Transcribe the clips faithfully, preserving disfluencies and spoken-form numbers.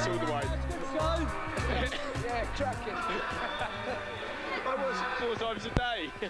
It's all the way. Yeah, cracking. I watch it four times a day.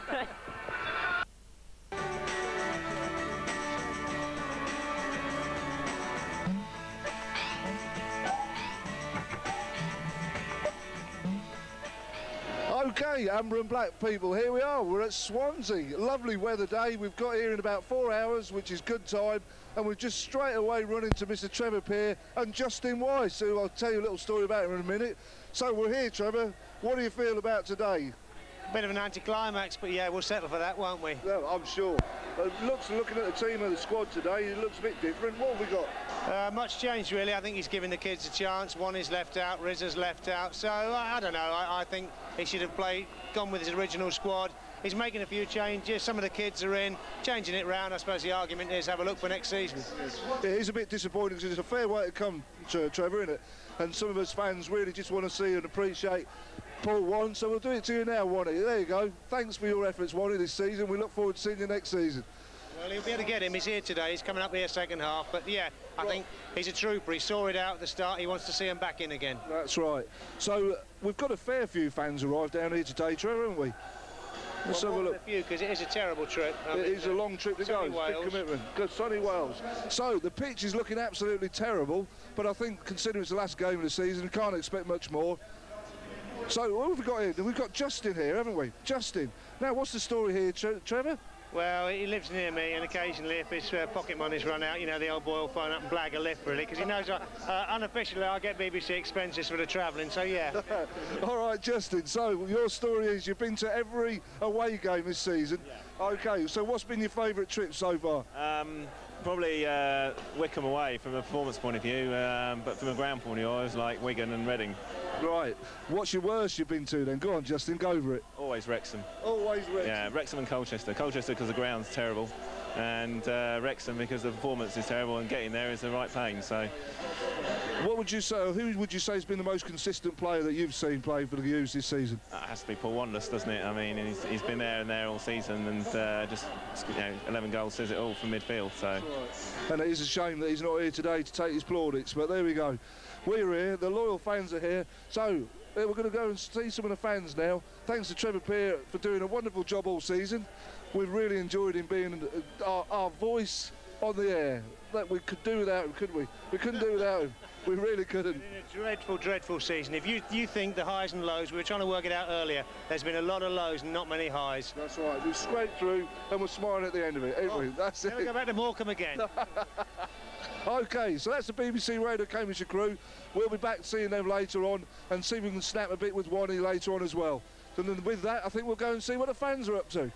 Okay, amber and black people, here we are. We're at Swansea. Lovely weather day. We've got here in about four hours, which is good time. And we've just straight away run into Mister Trevor Peer and Justin Weiss, who I'll tell you a little story about in a minute. So we're here, Trevor. What do you feel about today? Bit of an anticlimax, but yeah, we'll settle for that, won't we? No, I'm sure. Uh, looks, looking at the team of the squad today, it looks a bit different. What have we got? Uh, much changed, really. I think he's giving the kids a chance. One is left out, Rizza's left out. So, I, I don't know. I, I think he should have played, gone with his original squad. He's making a few changes. Some of the kids are in, changing it round. I suppose the argument is have a look for next season. It is a bit disappointing because it's a fair way to come, Trevor, isn't it? And some of us fans really just want to see and appreciate Paul Warren, so we'll do it to you now, Wonny. There you go. Thanks for your efforts, Wonny, this season. We look forward to seeing you next season. Well, he'll be able to get him. He's here today. He's coming up here second half. But, yeah, I right. think he's a trooper. He saw it out at the start. He wants to see him back in again. That's right. So uh, we've got a fair few fans arrived down here today, Trevor, haven't we? Let's well, have a look. A few, because it is a terrible trip. I it mean, is a long trip to go. It's a big commitment. Good sunny Wales. So the pitch is looking absolutely terrible, but I think considering it's the last game of the season, can't expect much more. So what have we got here? We've got Justin here, haven't we? Justin. Now, what's the story here, Tre Trevor? Well, he lives near me, and occasionally, if his uh, pocket money's run out, you know, the old boy will phone up and blag a lift, really, because he knows uh, uh, unofficially I get B B C expenses for the travelling, so yeah. All right, Justin, so your story is you've been to every away game this season. Yeah. OK, so what's been your favourite trip so far? Um, probably uh, Wickham away from a performance point of view, um, but from a ground point of view, I was like Wigan and Reading. Right. What's your worst you've been to then? Go on, Justin, go over it. Always Wrexham. Always Wrexham. Yeah, Wrexham and Colchester. Colchester because the ground's terrible, and uh, Wrexham because the performance is terrible, and getting there is the right pain. So, what would you say? Who would you say has been the most consistent player that you've seen play for the U's this season? That has to be Paul Wanless, doesn't it? I mean, he's, he's been there and there all season, and uh, just you know, eleven goals says it all from midfield. So, right. And it is a shame that he's not here today to take his plaudits, but there we go. We're here, the loyal fans are here, so we're going to go and see some of the fans now. Thanks to Trevor Peer for doing a wonderful job all season. We've really enjoyed him being our, our voice on the air. That we could do without him, couldn't we? We couldn't do without him. We really couldn't. It's been a dreadful, dreadful season. If you you think the highs and lows, we were trying to work it out earlier, there's been a lot of lows and not many highs. That's right. We've scraped through and we're smiling at the end of it, ain't oh, we? That's it. We go back to Morecambe again. OK, so that's the B B C Radio Cambridgeshire crew. We'll be back seeing them later on and see if we can snap a bit with Wonny later on as well. And then with that, I think we'll go and see what the fans are up to.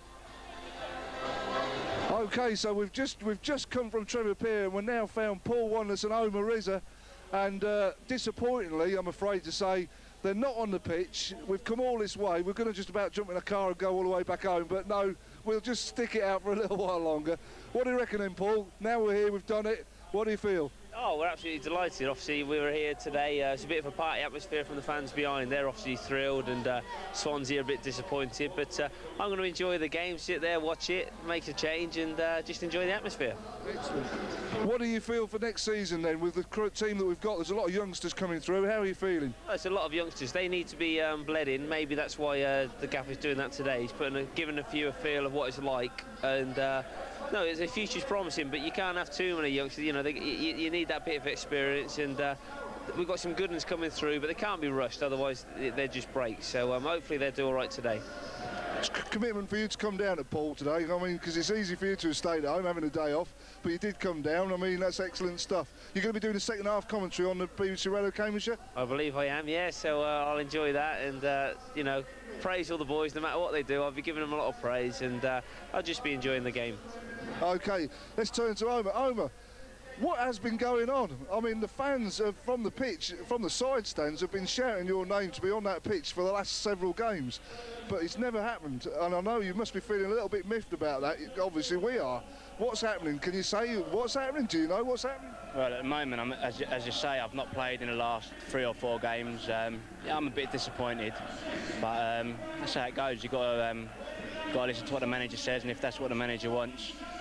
OK, so we've just we've just come from Trevor Peer and we're now found Paul Wanless and Omar Rizza. And uh, disappointingly, I'm afraid to say, they're not on the pitch. We've come all this way. We're going to just about jump in a car and go all the way back home. But no, we'll just stick it out for a little while longer. What do you reckon then, Paul? Now we're here, we've done it. What do you feel? Oh, we're absolutely delighted. Obviously, we were here today. Uh, it's a bit of a party atmosphere from the fans behind. They're obviously thrilled, and uh, Swansea are a bit disappointed. But uh, I'm going to enjoy the game, sit there, watch it, make a change, and uh, just enjoy the atmosphere. Excellent. What do you feel for next season then, with the team that we've got? There's a lot of youngsters coming through. How are you feeling? Well, it's a lot of youngsters. They need to be um, bled in. Maybe that's why uh, the gaffer's doing that today. He's putting a, giving a few a feel of what it's like, and. Uh, No, the future's promising, but you can't have too many youngsters. You know, they, you, you need that bit of experience, and uh, we've got some good ones coming through, but they can't be rushed, otherwise they just break. So um, hopefully they'll do all right today. It's a commitment for you to come down to Paul today. I mean, because it's easy for you to have stayed at home having a day off, but you did come down. I mean, that's excellent stuff. You're going to be doing a second half commentary on the B B C Radio Cambridgeshire? I believe I am, yeah. So uh, I'll enjoy that, and uh, you know, praise all the boys no matter what they do. I'll be giving them a lot of praise, and uh, I'll just be enjoying the game. OK, let's turn to Omar. Omar, what has been going on? I mean, the fans uh, from the pitch, from the side stands, have been shouting your name to be on that pitch for the last several games, but it's never happened. And I know you must be feeling a little bit miffed about that. Obviously, we are. What's happening? Can you say what's happening? Do you know what's happening? Well, at the moment, I'm, as, you, as you say, I've not played in the last three or four games. Um, yeah, I'm a bit disappointed, but um, that's how it goes. You've got to, um, got to listen to what the manager says, and if that's what the manager wants,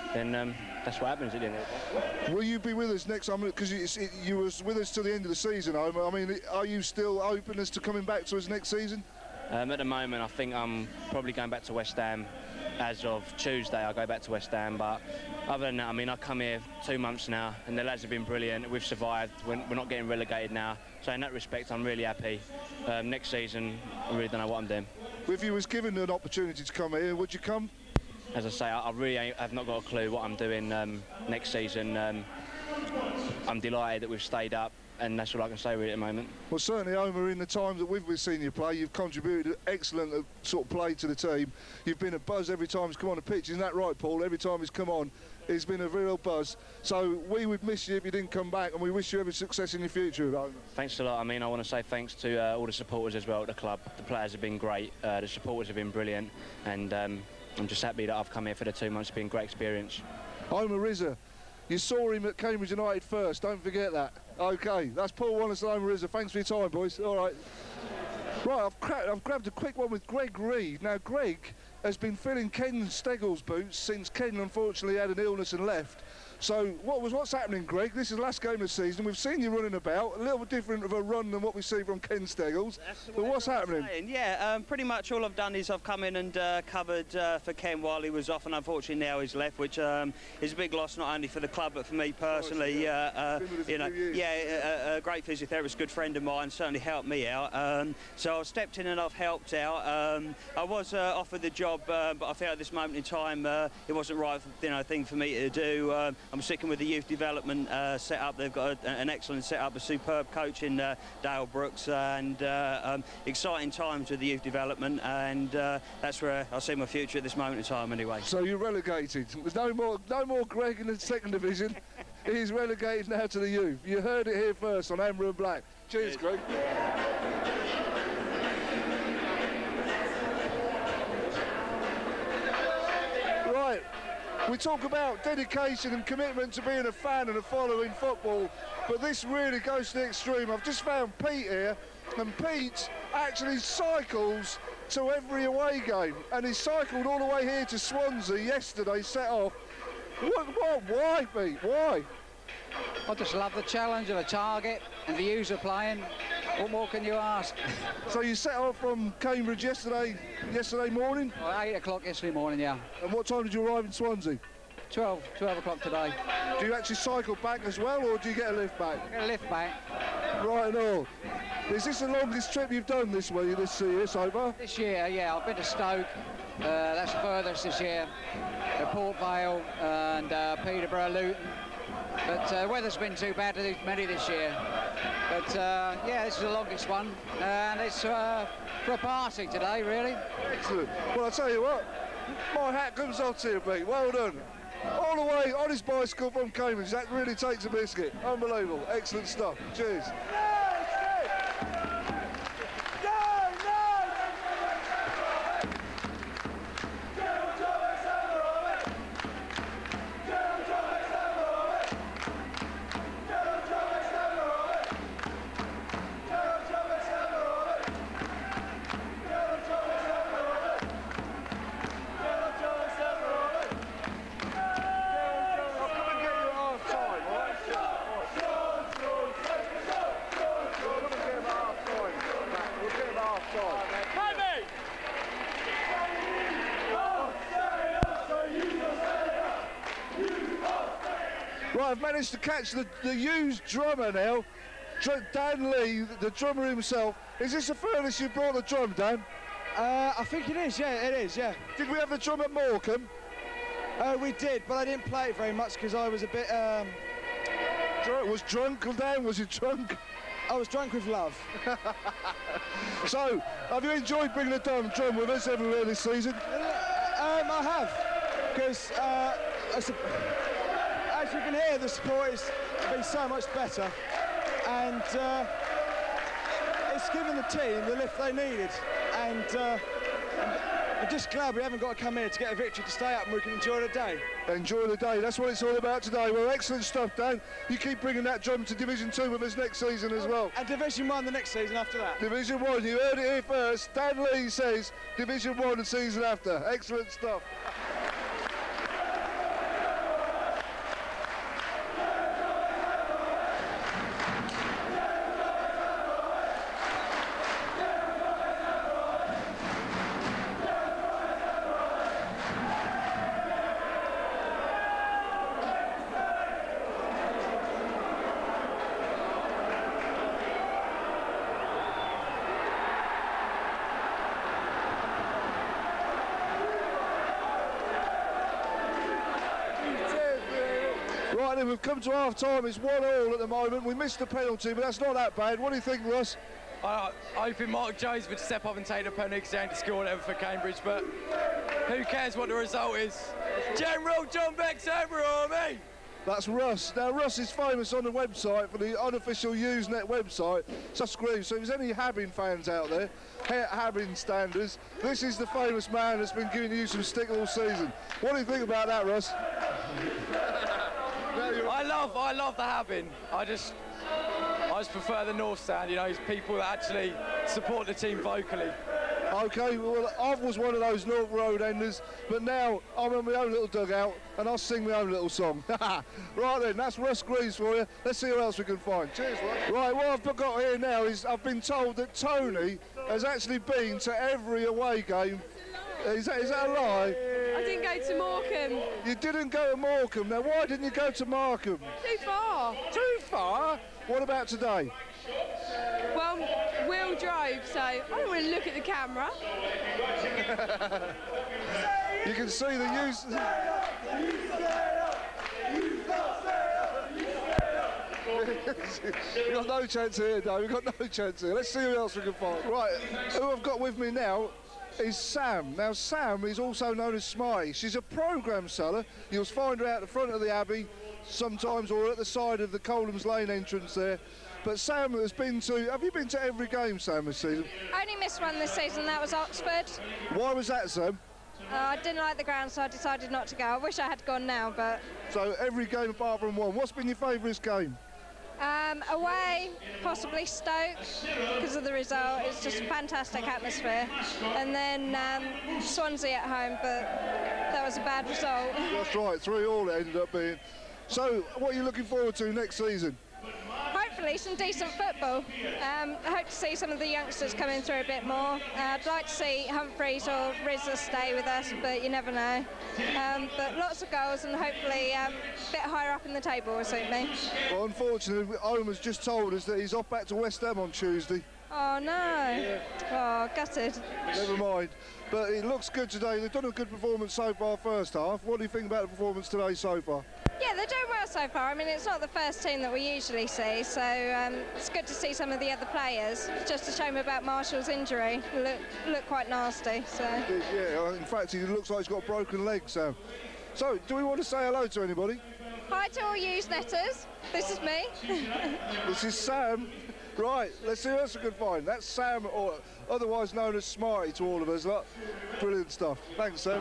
then um, that's what happens at the end of the day. Will you be with us next time? Because you, it, you was with us till the end of the season, Homer. I mean, are you still open as to coming back to us next season? Um, at the moment, I think I'm probably going back to West Ham. As of Tuesday, I'll go back to West Ham. But other than that, I mean, I come here two months now, and the lads have been brilliant. We've survived. We're, we're not getting relegated now. So in that respect, I'm really happy. Um, next season, I really don't know what I'm doing. If you was given an opportunity to come here, would you come? As I say, I, I really ain't, have not got a clue what I'm doing um, next season. Um, I'm delighted that we've stayed up, and that's all I can say really at the moment. Well, certainly, Homer, in the time that we've seen you play, you've contributed excellent uh, sort of play to the team. You've been a buzz every time he's come on the pitch. Isn't that right, Paul? Every time he's come on, it's been a real buzz. So we would miss you if you didn't come back, and we wish you every success in your future, Homer. Thanks a lot. I mean, I want to say thanks to uh, all the supporters as well at the club. The players have been great. Uh, the supporters have been brilliant, and um, I'm just happy that I've come here for the two months. It's been a great experience. Homer Rizza, you saw him at Cambridge United first. Don't forget that. OK, that's Paul Wallace and Homer Rizza. Thanks for your time, boys. All right. Right, I've, gra I've grabbed a quick one with Greg Reid. Now, Greg has been filling Ken Steggall's boots since Ken unfortunately had an illness and left. So what was what's happening, Greg? This is the last game of the season. We've seen you running about, a little bit different of a run than what we see from Ken Steggall's. But what's happening? Saying. Yeah, um, pretty much all I've done is I've come in and uh, covered uh, for Ken while he was off, and unfortunately now he's left, which um, is a big loss not only for the club but for me personally. Oh, uh, uh, you know, yeah, a, a great physiotherapist, good friend of mine, certainly helped me out. Um, so I've stepped in and I've helped out. Um, I was uh, offered the job, uh, but I felt at this moment in time uh, it wasn't the right, you know, thing for me to do. Um, I'm sticking with the youth development uh, setup. They've got a, an excellent setup, a superb coach in uh, Dale Brooks, and uh, um, exciting times with the youth development, and uh, that's where I see my future at this moment in time anyway. So you're relegated. There's no more, no more Greg in the second division. He's relegated now to the youth. You heard it here first on Amber and Black. Cheers, Cheers. Greg. Right. We talk about dedication and commitment to being a fan and a follower in football, but this really goes to the extreme. I've just found Pete here, and Pete actually cycles to every away game, and he cycled all the way here to Swansea yesterday, set off. What, what, why, Pete, why? I just love the challenge of a target and the user playing. What more can you ask? So you set off from Cambridge yesterday yesterday morning? Well, eight o'clock yesterday morning, yeah. And what time did you arrive in Swansea? twelve, twelve o'clock today. Do you actually cycle back as well, or do you get a lift back? I get a lift back. Right and all. Is this the longest trip you've done this way, this year so far? This year, yeah, I've been to Stoke. Uh, that's the furthest this year. Uh, Port Vale and uh, Peterborough, Luton. But uh, weather's been too bad to do many this year. But uh, yeah, this is the longest one, and it's uh, for a party today, really. Excellent. Well, I'll tell you what, my hat comes off to you, Pete. Well done. All the way on his bicycle from Cambridge. That really takes a biscuit. Unbelievable. Excellent stuff. Cheers. Right, I've managed to catch the, the used drummer now, Dr Dan Lee, the drummer himself. Is this the furthest you brought the drum, Dan? Uh, I think it is, yeah, it is, yeah. Did we have the drum at Morecambe? Uh, we did, but I didn't play it very much because I was a bit... Um... Drunk, was drunk, Dan? Was you drunk? I was drunk with love. So, have you enjoyed bringing the drum, drum with us everywhere this season? Uh, um, I have, because uh, as, as you can hear, the support has been so much better, and uh, it's given the team the lift they needed, and uh, I'm just glad we haven't got to come here to get a victory to stay up and we can enjoy the day. Enjoy the day, that's what it's all about today. Well, excellent stuff, Dan. You keep bringing that drum to Division two with us next season as well. And Division one the next season after that. Division one, you heard it here first. Dan Lee says Division one the season after. Excellent stuff. then, we've come to half-time. It's one all at the moment. We missed the penalty, but that's not that bad. What do you think, Russ? I, I hoping Mark Jones would step up and take the penalty because they ain't to score whatever for Cambridge, but who cares what the result is? General John Beck's Amber Army! That's Russ. Now, Russ is famous on the website for the unofficial Usenet website. Subscribe. So if there's any Habbin fans out there, Habbin standers, this is the famous man that's been giving you some stick all season. What do you think about that, Russ? I love, I love the Habbin. I just, I just prefer the North Stand. You know, it's people that actually support the team vocally. OK, well, I was one of those North Road enders, but now I'm in my own little dugout and I'll sing my own little song. Right then, that's Russ Greaves for you. Let's see who else we can find. Cheers, Russ. Right, what I've got here now is I've been told that Tony has actually been to every away game. Is that, is that a lie? I didn't go to Morecambe. You didn't go to Morecambe. Now, why didn't you go to Morecambe? Too far. Too far? What about today? Well, Will drove, so I don't want to look at the camera. You can see the use. We've got no chance here, no, we've got no chance here. Let's see who else we can find. Right, who I've got with me now is Sam. Now, Sam is also known as Smarty. She's a programme seller. You'll find her out the front of the Abbey sometimes, or at the side of the Colham's Lane entrance there. But Sam has been to, have you been to every game, Sam, this season? I only missed one this season, that was Oxford. Why was that, Sam? Uh, I didn't like the ground, so I decided not to go. I wish I had gone now, but... So every game apart from one. What's been your favourite game? Um, away, possibly Stoke, because of the result. It's just a fantastic atmosphere. And then um, Swansea at home, but that was a bad result. That's right, three all it ended up being. So, what are you looking forward to next season? Hopefully some decent football. Um, I hope to see some of the youngsters coming through a bit more. Uh, I'd like to see Humphreys or Rizza stay with us, but you never know. Um, but lots of goals and hopefully um, a bit higher up in the table will suit me. Well, unfortunately, Omar's just told us that he's off back to West Ham on Tuesday. Oh, no. Yeah. Oh, gutted. Never mind. But it looks good today. They've done a good performance so far first half. What do you think about the performance today so far? Yeah, they're doing well so far. I mean, it's not the first team that we usually see, so um, it's good to see some of the other players. It's just a shame about Marshall's injury. Look, look quite nasty. So. Yeah, in fact, he looks like he's got a broken leg, Sam. So, do we want to say hello to anybody? Hi to all Usenetters. This is me. This is Sam. Right, let's see who else we can find. That's Sam, or otherwise known as Smarty to all of us. Look, brilliant stuff. Thanks, Sam.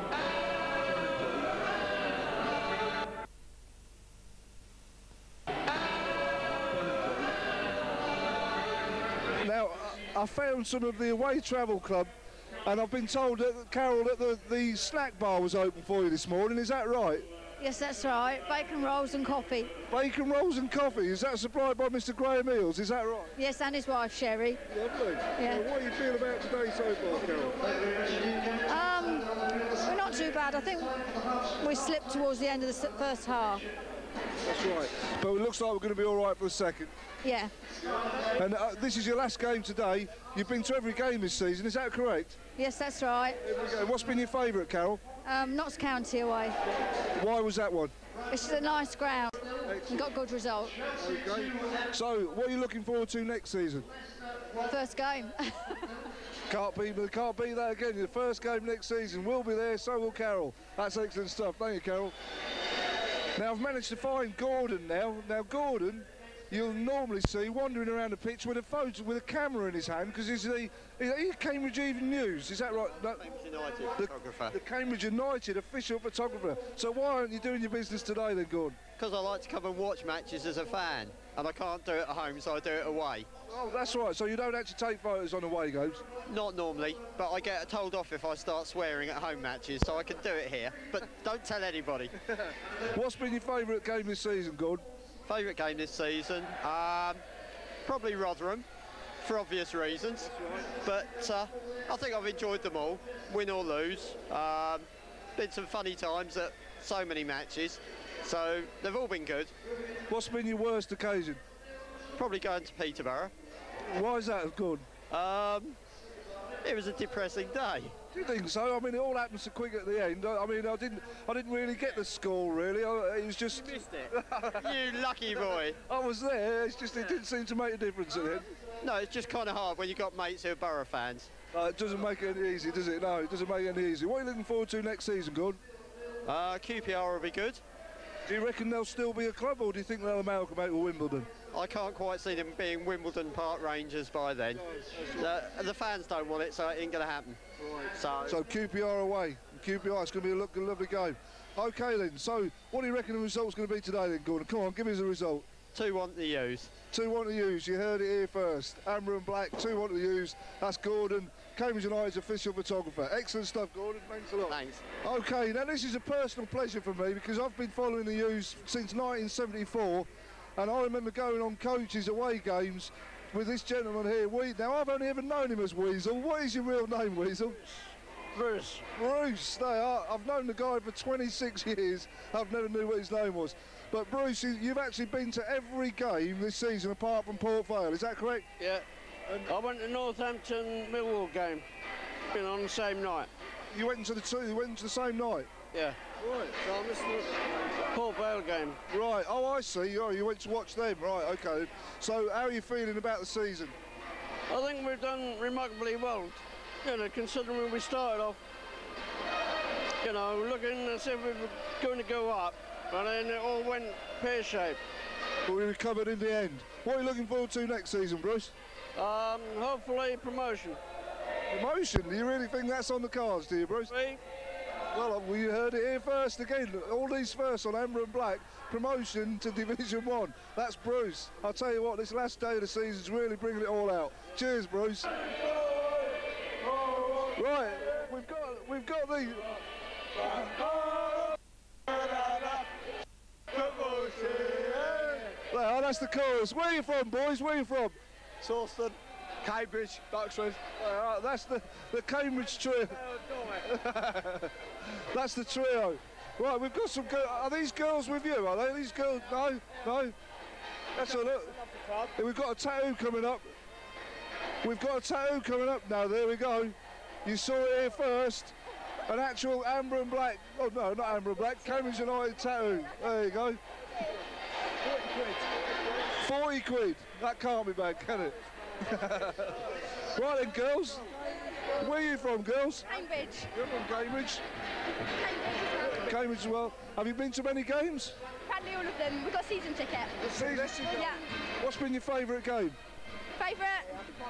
Now, I found some of the away travel club, and I've been told that, Carol, that the, the snack bar was open for you this morning. Is that right? Yes, that's right. Bacon rolls and coffee. Bacon rolls and coffee. Is that supplied by Mister Graham Eels? Is that right? Yes, and his wife, Sherry. Lovely. Yeah. Now, what do you feel about today so far, Carol? Um, we're not too bad. I think we slipped towards the end of the first half. That's right. But it looks like we're going to be all right for the second. Yeah. And uh, this is your last game today. You've been to every game this season, is that correct? Yes, that's right. Every game. What's been your favourite, Carol? Um, Notts County away. Why was that one? It's just a nice ground. We got good result. Okay. So, what are you looking forward to next season? First game. Can't beat, can't beat that again. The first game next season. We'll be there, so will Carol. That's excellent stuff. Thank you, Carol. Now, I've managed to find Gordon now. Now, Gordon, you'll normally see wandering around the pitch with a photo, with a camera in his hand, because he's the he's Cambridge Evening News. Is that right? No, Cambridge United the, photographer. The Cambridge United official photographer. So why aren't you doing your business today then, Gordon? Because I like to come and watch matches as a fan, and I can't do it at home, so I do it away. Oh, that's right. So you don't actually take photos on away games? Not normally, but I get told off if I start swearing at home matches, so I can do it here. But don't tell anybody. What's been your favourite game this season, Gordon? Favourite game this season? Um, probably Rotherham, for obvious reasons. But uh, I think I've enjoyed them all, win or lose. Um, been some funny times at so many matches, so they've all been good. What's been your worst occasion? Probably going to Peterborough. Why is that, Gordon? Um, it was a depressing day. Do you think so? I mean, it all happened so quick at the end. I, I mean, I didn't, I didn't really get the score really. I, it was just. You missed it. You lucky boy. I was there. It's just it didn't seem to make a difference at the end. No, it's just kind of hard when you've got mates who are Borough fans. Uh, it doesn't make it any easy, does it? No, it doesn't make it any easy. What are you looking forward to next season, Gordon? Uh, Q P R will be good. Do you reckon they'll still be a club, or do you think they'll amalgamate with Wimbledon? I can't quite see them being Wimbledon Park Rangers by then. The, the fans don't want it, so it ain't going to happen. Right. So, so Q P R away. Q P R, it's going to be a look, a lovely game. OK then, so what do you reckon the result's going to be today then, Gordon? Come on, give us a result. two one to use. two one to use, you heard it here first. Amber and Black, two one to use. That's Gordon, Cambridge United's official photographer. Excellent stuff, Gordon, thanks a lot. Thanks. OK, now this is a personal pleasure for me because I've been following the U's since nineteen seventy-four, and I remember going on coaches away games with this gentleman here. We, now, I've only ever known him as Weasel. What is your real name, Weasel? Bruce. Bruce, they are. I've known the guy for twenty-six years. I've never knew what his name was. But Bruce, you've actually been to every game this season apart from Port Vale, is that correct? Yeah. And I went to Northampton Millwall game. Been on the same night. You went to the two. You went to the same night. Yeah. Right. So I missed the Port Vale game. Right. Oh, I see. Oh, you went to watch them. Right. Okay. So, how are you feeling about the season? I think we've done remarkably well. You know, considering we started off, you know, looking as if we were going to go up, and then it all went pear-shaped. But we recovered in the end. What are you looking forward to next season, Bruce? Um, hopefully promotion. Promotion? Do you really think that's on the cards, do you, Bruce? Me? Well, we heard it here first again. All these first on Amber and Black. Promotion to Division One. That's Bruce. I'll tell you what, this last day of the season's really bringing it all out. Cheers, Bruce. Right, we've got we've got the. Well, that's the chorus. Where are you from, boys? Where are you from? Sawston, Cambridge, Duxford. Uh, that's the, the Cambridge trio. That's the trio. Right, we've got some girls. Are these girls with you? Are they? These girls? No, no. That's a look. We've got a tattoo coming up. We've got a tattoo coming up now. There we go. You saw it here first. An actual Amber and Black. Oh no, not Amber and Black. Cambridge United tattoo. There you go. Forty quid. That can't be bad, can it? Right then, girls. Where are you from, girls? Cambridge. You're from Cambridge? Cambridge. Cambridge as well. Have you been to many games? Apparently all of them. We've got a season ticket. Season ticket? Yeah. What's been your favourite game? Favourite?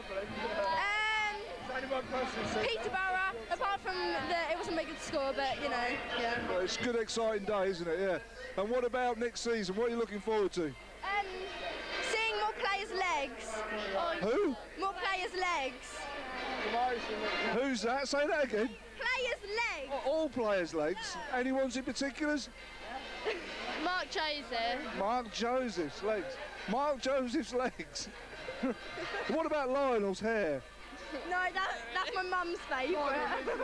Um, Peterborough. Apart from the, it wasn't a very good score, but you know, yeah. Well, it's a good, exciting day, isn't it? Yeah. And what about next season? What are you looking forward to? Um, seeing more players' legs. Who? More players' legs. Who's that? Say that again. Players' legs. Oh, all players' legs. Anyone's in particulars? Mark Joseph. Mark Joseph's legs. Mark Joseph's legs. What about Lionel's hair? No, that, that's my mum's favourite.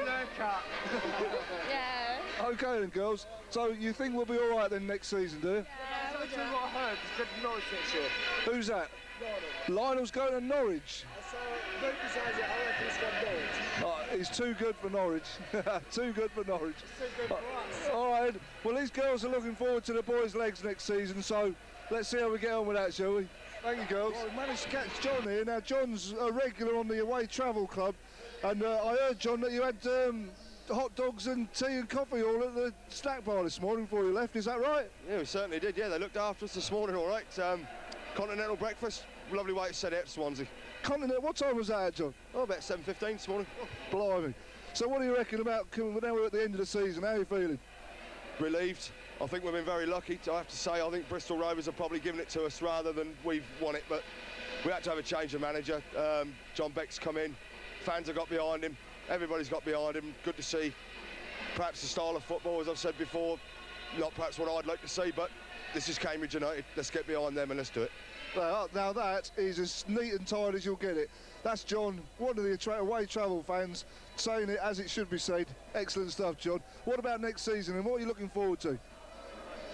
Yeah. OK then, girls. So you think we'll be all right then next season, do you? Yeah, That's what I heard. It's good for Norwich next year. Who's that? Lionel's going to Norwich. So, Luke decides it, I reckon he's going to Norwich. Oh, he's too good for Norwich. Too good for Norwich. Too good for us. All right. Well, these girls are looking forward to the boys' legs next season, so let's see how we get on with that, shall we? Thank you, girls. Well, we managed to catch John here. Now, John's a regular on the Away Travel Club, and uh, I heard, John, that you had um, hot dogs and tea and coffee all at the snack bar this morning before you left. Is that right? Yeah, we certainly did. Yeah, they looked after us this morning, all right. Um, continental breakfast, lovely way to set out to Swansea. Continental, what time was that, John? Oh, about seven fifteen this morning. Oh, blimey. So what do you reckon about, now we're at the end of the season, how are you feeling? Relieved. I think we've been very lucky. I have to say, I think Bristol Rovers have probably given it to us rather than we've won it, but we had to have a change of manager. Um, John Beck's come in, fans have got behind him, everybody's got behind him. Good to see. Perhaps the style of football, as I've said before, not perhaps what I'd like to see, but this is Cambridge United. Let's get behind them and let's do it. Well, now that is as neat and tight as you'll get it. That's John, one of the tra away travel fans, saying it as it should be said. Excellent stuff, John. What about next season and what are you looking forward to?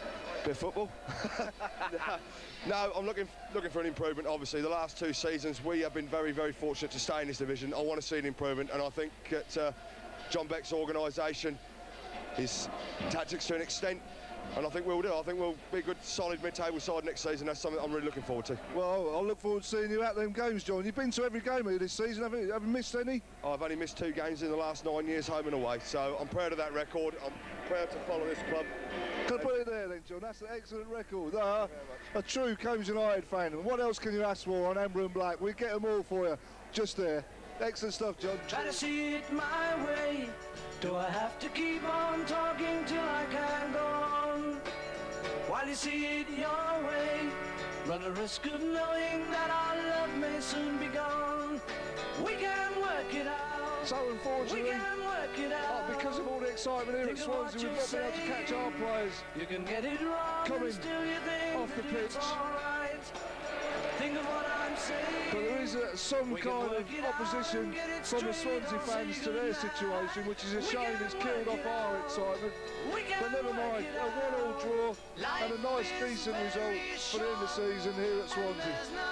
Bit of football. no, no, I'm looking looking for an improvement. Obviously, the last two seasons we have been very, very fortunate to stay in this division. I want to see an improvement, and I think that uh, John Beck's organisation, his tactics to an extent, and I think we'll do. I think we'll be a good, solid mid-table side next season. That's something I'm really looking forward to. Well, I look forward to seeing you at them games, John. You've been to every game here this season, haven't you? Haven't missed any? I've only missed two games in the last nine years, home and away. So I'm proud of that record. I'm proud to follow this club. Can I put it there then, John? That's an excellent record. Uh, a true Cambridge United fan. And what else can you ask for on Amber and Black? We get them all for you, just there. Excellent stuff, John. Try to see it my way. Do I have to keep on talking till I can go on? While you see it your way, run the risk of knowing that our love may soon be gone. We can work it out. So unfortunately, we can work it out. Oh, because of all the excitement here Think at Swansea, we've not been able to catch our players you can get it wrong coming still you think off the pitch. Right. Think of what I'm saying. But there is uh, some We can kind of work it opposition out, from the straight Swansea on, fans say to their goodnight. situation, which is a We shame. can It's killed work off it our out. excitement. We can But never work mind, it a out. one-all draw Life and a nice, is decent very result for the end of the season here at Swansea. There's no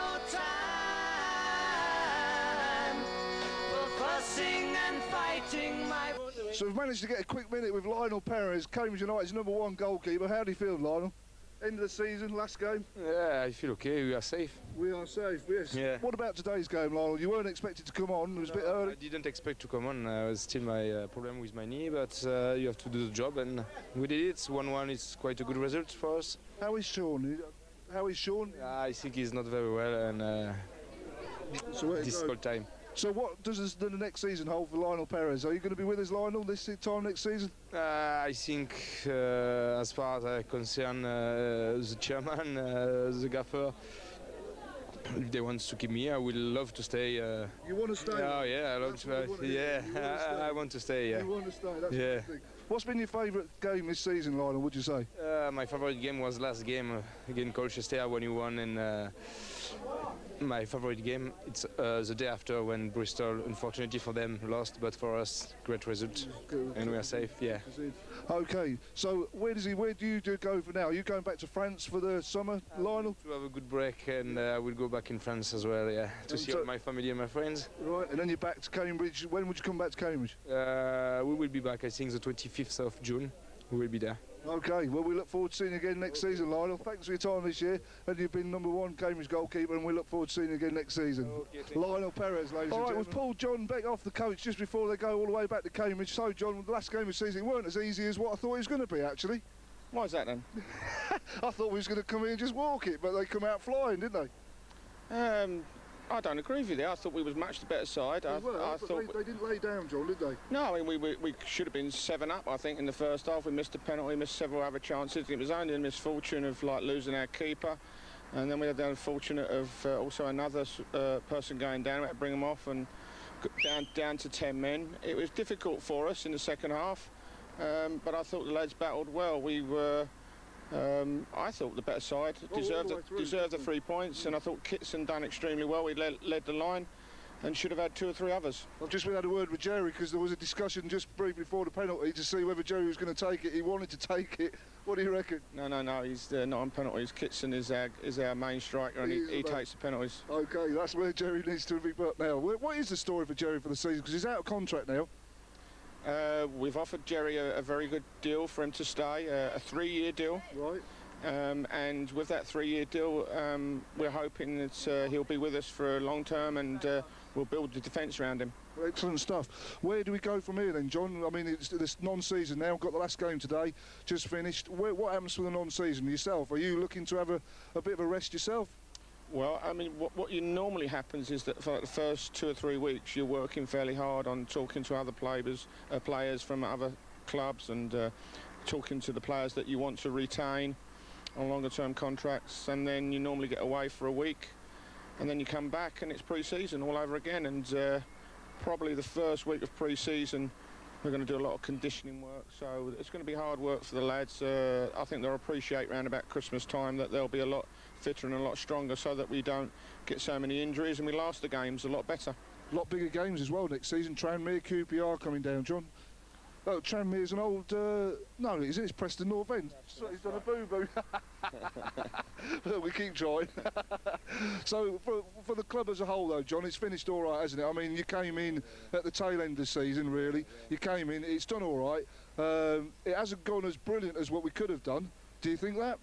time for fussing and fighting, my... So we've managed to get a quick minute with Lionel Perez, Cambridge United's number one goalkeeper. How do you feel, Lionel? End of the season, last game? Yeah, I feel okay. We are safe. We are safe, yes. Yeah. What about today's game, Lionel? You weren't expected to come on. It was a bit No, early. I didn't expect to come on. Uh, it was still my uh, problem with my knee, but uh, you have to do the job, and we did it. one one is quite a good result for us. How is Sean? How is Sean? Uh, I think he's not very well, and uh, so where to go? difficult time. So what does this, the next season hold for Lionel Perez? Are you going to be with us, Lionel, this time next season? Uh, I think, uh, as far as I concern uh, the chairman, uh, the gaffer, if they want to keep me, I would love to stay. Uh, you want to stay? Oh yeah, I love That's to. what I Uh, wanna hear. yeah, You wanna stay? I, I want to stay. Yeah. You want to stay? That's Yeah. the thing. What's been your favourite game this season, Lionel? Would you say? Uh, my favorite game was last game uh, against Colchester when you won, and uh, my favorite game it's uh, the day after when Bristol, unfortunately for them, lost, but for us, great result, and we are safe. Yeah. Okay. So where does he? Where do you do go for now? Are you going back to France for the summer, Lionel? To have a good break, and uh, I will go back in France as well. Yeah, to And see so- all my family and my friends. Right. And then you're back to Cambridge. When would you come back to Cambridge? Uh, we will be back. I think the twenty-fifth of June. We will be there. Okay, well, we look forward to seeing you again next season, Lionel. Thanks for your time this year. And you've been number one Cambridge goalkeeper, and we look forward to seeing you again next season. Okay, Lionel Perez, ladies All and right, gentlemen. We've pulled John Beck off the coach just before they go all the way back to Cambridge. So, John, the last game of the season weren't as easy as what I thought it was going to be, actually. Why is that, then? I thought we was going to come in and just walk it, but they come out flying, didn't they? Um, I don't agree with you. I thought we was much the better side. I, They were, I but thought they, they didn't lay down, John, did they? No, I mean, we, we, we should have been seven up, I think, in the first half. We missed a penalty, missed several other chances. It was only a misfortune of, like, losing our keeper. And then we had the unfortunate of uh, also another uh, person going down. We had to bring them off and go down, down to ten men. It was difficult for us in the second half, um, but I thought the lads battled well. We were... Um, I thought the better side all deserved, the way the, through, deserved the definitely. three points, and I thought Kitson done extremely well. We led, led the line and should have had two or three others. I've just had a word with Jerry because there was a discussion just briefly before the penalty to see whether Jerry was going to take it. He wanted to take it. What do you reckon? No, no, no, he's uh, not on penalties. Kitson is our, is our main striker, and He he, is he the- takes the penalties. Okay, that's where Jerry needs to be put now. Wh- What is the story for Jerry for the season? Because he's out of contract now. Uh, we've offered Jerry a, a very good deal for him to stay, uh, a three-year deal. Right. Um, and with that three-year deal, um, we're hoping that uh, he'll be with us for a long term, and uh, we'll build the defence around him. Excellent stuff. Where do we go from here then, John? I mean, it's this non-season now. Got the last game today, just finished. Where, what happens for the non-season yourself? Are you looking to have a, a bit of a rest yourself? Well, I mean, what, what you normally happens is that for like the first two or three weeks, you're working fairly hard on talking to other players, uh, players from other clubs, and uh, talking to the players that you want to retain on longer-term contracts, and then you normally get away for a week, and then you come back, and it's pre-season all over again. And uh, probably the first week of pre-season, we're going to do a lot of conditioning work, so it's going to be hard work for the lads. Uh, I think they'll appreciate round about Christmas time that they'll be a lot fitter and a lot stronger, so that we don't get so many injuries and we last the games a lot better. A lot bigger games as well next season. Tranmere, Q P R coming down, John. Oh, Tranmere is an old, uh, no, is it? It's Preston North End. So he's done a boo-boo. We keep trying. So, for, for the club as a whole, though, John, it's finished all right, hasn't it? I mean, you came in at the tail end of the season, really. You came in, it's done all right. Um, it hasn't gone as brilliant as what we could have done. Do you think that?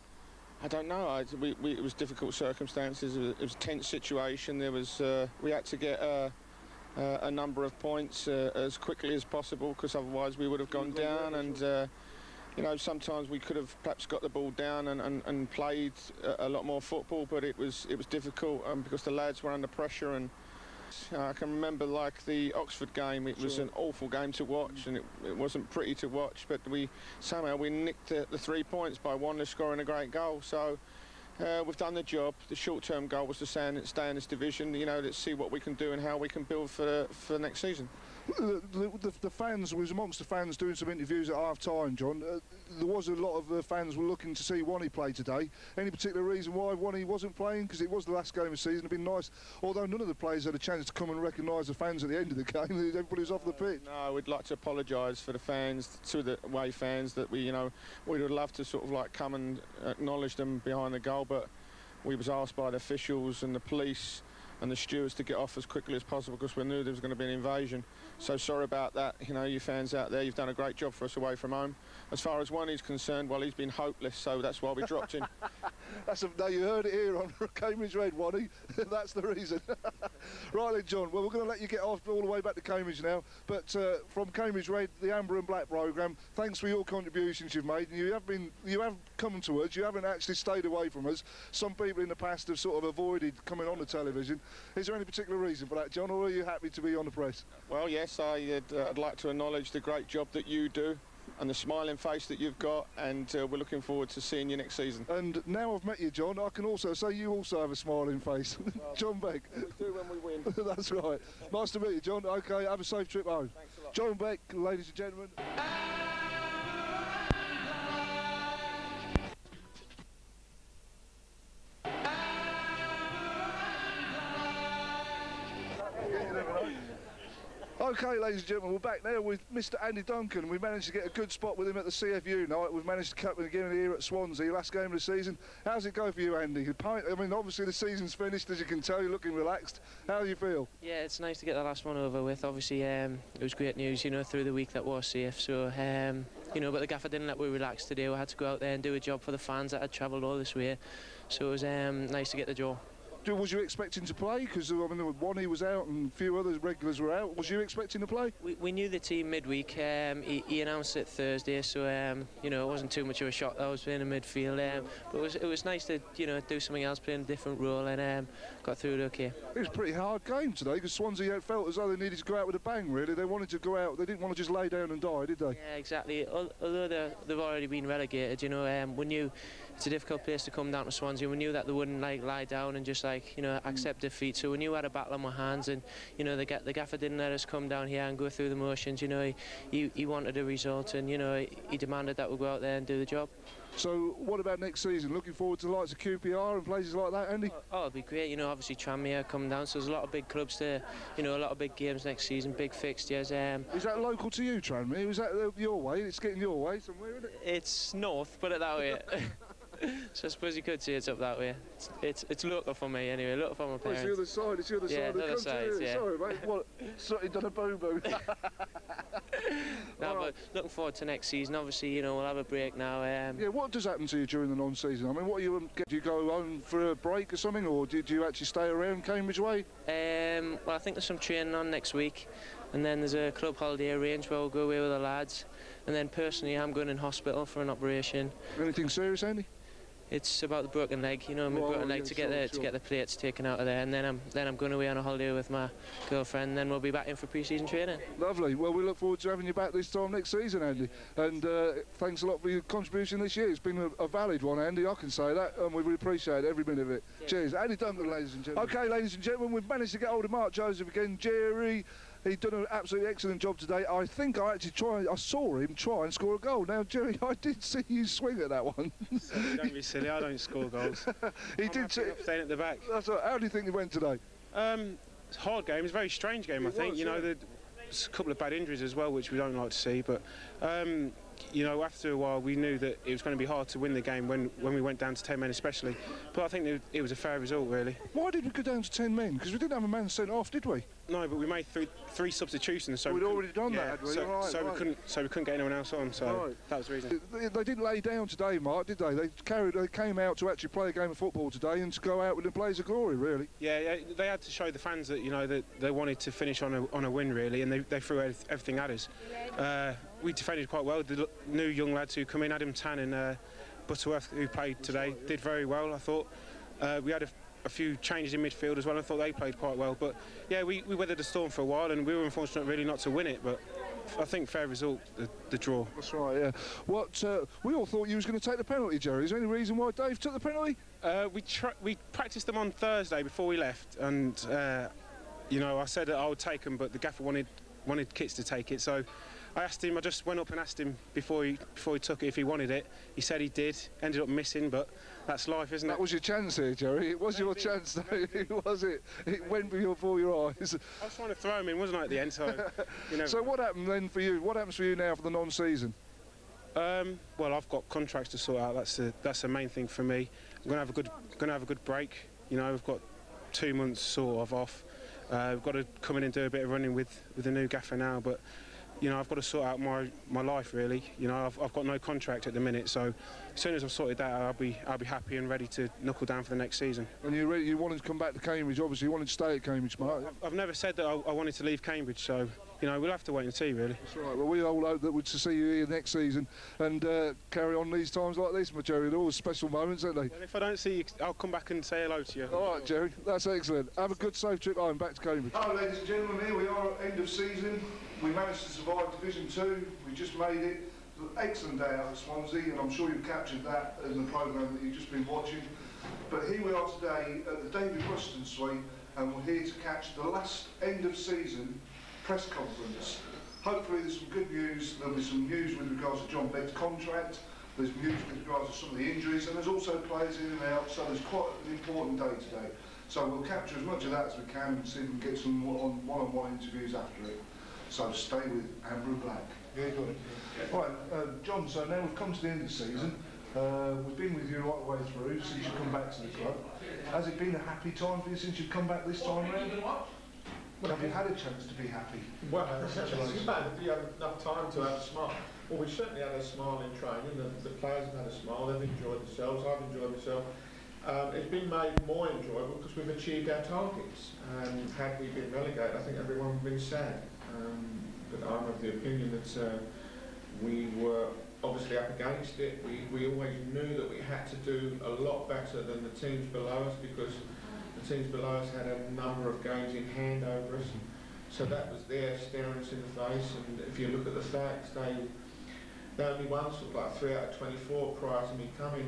I don't know. I, we, we, it was difficult circumstances. It was, it was a tense situation. There was, uh, we had to get... Uh, Uh, a number of points uh, as quickly as possible, because otherwise we would have gone down, and uh, you know, sometimes we could have perhaps got the ball down and, and, and played a, a lot more football, but it was it was difficult um, because the lads were under pressure. And uh, I can remember, like the Oxford game, it was Sure. an awful game to watch, and it, it wasn't pretty to watch, but we somehow we nicked the, the three points by Wanderers scoring a great goal. So Uh, we've done the job. The short-term goal was to stay in, stay in this division. You know, let's see what we can do and how we can build for for next season. The, the, the fans, was amongst the fans doing some interviews at half-time, John. Uh, there was a lot of uh, fans were looking to see Wani play today. Any particular reason why Wani wasn't playing? Because it was the last game of the season. It'd been nice, although none of the players had a chance to come and recognise the fans at the end of the game. Everybody was off the pitch. No, we'd like to apologise for the fans, to the away fans, that we, you know, we would love to sort of like come and acknowledge them behind the goal, but we was asked by the officials and the police and the stewards to get off as quickly as possible because we knew there was going to be an invasion. So sorry about that, you know, you fans out there, you've done a great job for us away from home. As far as one is concerned, well, he's been hopeless, so that's why we dropped him. That's a, now you heard it here on Cambridge Red, Wani. That's the reason. Right then, John, well, we're going to let you get off all the way back to Cambridge now, but uh, from Cambridge Red, the Amber and Black programme, thanks for your contributions you've made, and you have been, you have come to us, you haven't actually stayed away from us. Some people in the past have sort of avoided coming on the television. Is there any particular reason for that, John, or are you happy to be on the press? Well, yes, I'd, uh, I'd like to acknowledge the great job that you do and the smiling face that you've got, and uh, we're looking forward to seeing you next season. And now I've met you, John, I can also say you also have a smiling face. Well, John Beck. We do when we win. That's right. Nice to meet you, John. OK, have a safe trip home. Thanks a lot. John Beck, ladies and gentlemen. OK, ladies and gentlemen, we're back now with Mister Andy Duncan. We managed to get a good spot with him at the C F U night. We've managed to cut him again here at Swansea, last game of the season. How's it go for you, Andy? I mean, obviously the season's finished, as you can tell. You're looking relaxed. How do you feel? Yeah, it's nice to get the last one over with. Obviously, um, it was great news, you know, through the week that was C F. So, um, you know, but the gaffer didn't let me relax today. I had to go out there and do a job for the fans that had travelled all this way. So it was um, nice to get the draw. Was you expecting to play? Because I mean, Wani was out and a few other regulars were out. Was you expecting to play? We, we knew the team midweek. Um, he, he announced it Thursday, so um, you know, it wasn't too much of a shock that I was playing in midfield. Um, but it was it was nice to, you know, do something else, play in a different role, and um, got through it okay. It was a pretty hard game today because Swansea felt as though they needed to go out with a bang. Really, they wanted to go out. They didn't want to just lay down and die, did they? Yeah, exactly. Although they've already been relegated, you know, um, we knew it's a difficult place to come down to Swansea. We knew that they wouldn't like lie down and just like, you know, accept defeat. So we knew we had a battle on our hands, and you know, the, the gaffer didn't let us come down here and go through the motions. You know, he, he, he wanted a result, and you know, he, he demanded that we go out there and do the job. So what about next season? Looking forward to the likes of Q P R and places like that, Andy? Oh, oh it'd be great. You know, obviously Tranmere coming down, so there's a lot of big clubs there. You know, a lot of big games next season, big fixtures. Um, Is that local to you, Tranmere? Is that uh, your way? It's getting your way somewhere, isn't it? It's north, put it that way. So I suppose you could say it's up that way. It's it's, it's local for me anyway, local for my parents. Oh, it's the other side, it's the other yeah, side of the other country. side, yeah. Sorry, mate. What? Sorry, done a boo-boo. No, but looking forward to next season. Obviously, you know, we'll have a break now. Um, yeah, what does happen to you during the non-season? I mean, what are you, do you go home for a break or something, or do, do you actually stay around Cambridge way? Um, well, I think there's some training on next week, and then there's a club holiday arranged where we'll go away with the lads. And then personally, I'm going in hospital for an operation. Anything serious, Andy? It's about the broken leg, you know, my oh, broken leg yeah, to get sure, the sure. to get the plates taken out of there, and then I'm then I'm going away on a holiday with my girlfriend, and then we'll be back in for pre-season training. Lovely. Well, we look forward to having you back this time next season, Andy. And uh, thanks a lot for your contribution this year. It's been a, a valid one, Andy. I can say that, and we really appreciate every minute of it. Yeah. Cheers, Andy Duncan, ladies and gentlemen. Okay, ladies and gentlemen, we've managed to get hold of Mark Joseph again. Jerry. He's done an absolutely excellent job today. I think I actually tried, I saw him try and score a goal. Now, Jerry, I did see you swing at that one. Don't be silly, I don't score goals. he I'm did staying at the back. That's right. How do you think he went today? Um, it's a hard game, it's a very strange game, it I think. Was, you know, yeah. the, a couple of bad injuries as well, which we don't like to see. But um, you know, after a while, we knew that it was going to be hard to win the game when when we went down to ten men, especially. But I think it, it was a fair result, really. Why did we go down to ten men? Because we didn't have a man sent off, did we? No, but we made three, three substitutions, so we'd we already done yeah, that, had we? So, Right, so right. we couldn't, so we couldn't get anyone else on. So Right. that was the reason. They, they didn't lay down today, Mark, did they? They carried, they came out to actually play a game of football today and to go out with a blaze of glory, really. Yeah, yeah, they had to show the fans that you know that they wanted to finish on a on a win, really, and they they threw everything at us. Uh, we defended quite well. The new young lads who come in, Adam Tan and uh, Butterworth, who played today, did very well. I thought uh, we had a. a few changes in midfield as well. I thought they played quite well, but yeah, we, we weathered the storm for a while, and we were unfortunate really not to win it. But I think fair result, the, the draw. That's right. Yeah. What uh, we all thought you was going to take the penalty, Jerry. Is there any reason why Dave took the penalty? Uh, we tr we practiced them on Thursday before we left, and uh, you know I said that I would take them, but the gaffer wanted wanted Kits to take it, so. I asked him, I just went up and asked him before he before he took it if he wanted it. He said he did, ended up missing, but that's life, isn't it? That was your chance here, Jerry. It was Maybe. your chance, though. It was it. It went before your eyes. I was trying to throw him in, wasn't I, at the end? So, you know. So what happened then for you? What happens for you now for the non-season? Um, well, I've got contracts to sort out. That's the that's the main thing for me. I'm gonna have a good gonna have a good break. You know, we've got two months sort of off. Uh, we've got to come in and do a bit of running with with the new gaffer now, but. You know, I've got to sort out my my life really. You know, I've, I've got no contract at the minute, so as soon as I've sorted that out, I'll be I'll be happy and ready to knuckle down for the next season. And you ready, you wanted to come back to Cambridge? Obviously, you wanted to stay at Cambridge, Mark. I've, I've never said that I, I wanted to leave Cambridge, so you know we'll have to wait and see really. That's right. Well, we all hope that we're to see you here next season and uh, carry on these times like this, Jerry. They're always special moments, aren't they? Well, if I don't see you, I'll come back and say hello to you. All right, Jerry. That's excellent. Have a good safe trip home back to Cambridge. Hello, ladies and gentlemen. Here we are at end of season. We managed to survive Division Two. We just made it. It was an excellent day out at Swansea, and I'm sure you've captured that in the programme that you've just been watching. But here we are today at the David Ruston Suite, and we're here to catch the last end of season press conference. Hopefully there's some good news. There'll be some news with regards to John Beck's contract. There's news with regards to some of the injuries, and there's also players in and out, so there's quite an important day today. So we'll capture as much of that as we can and see if we can get some one-on-one interviews after it. So stay with Amber Black. Yeah, good. Right, uh, John, so now we've come to the end of the season. Uh, we've been with you right the way through since you've come back to the club. Has it been a happy time for you since you've come back this time around? Have you had a chance to be happy? Well, it's bad if you have enough time to have a smile. Well, we've certainly had a smile in training. The, the players have had a smile. They've enjoyed themselves. I've enjoyed myself. Um, it's been made more enjoyable because we've achieved our targets. And had we been relegated, I think everyone would have been sad. Um, but I'm of the opinion that uh, we were obviously up against it. We, we always knew that we had to do a lot better than the teams below us because the teams below us had a number of games in hand over us. So that was there staring us in the face. And if you look at the facts, they, they only won sort of like three out of twenty-four prior to me coming.